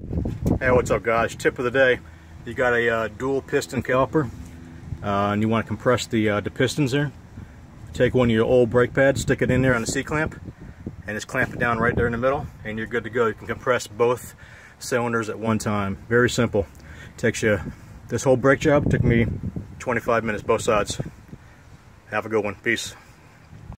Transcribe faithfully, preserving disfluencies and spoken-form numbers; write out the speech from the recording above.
Hey, what's up guys? Tip of the day, you got a uh, dual piston caliper uh, and you want to compress the, uh, the pistons there. Take one of your old brake pads, stick it in there on the C-clamp, and just clamp it down right there in the middle, and you're good to go. You can compress both cylinders at one time. Very simple. Takes you, this whole brake job took me twenty-five minutes both sides. Have a good one. Peace.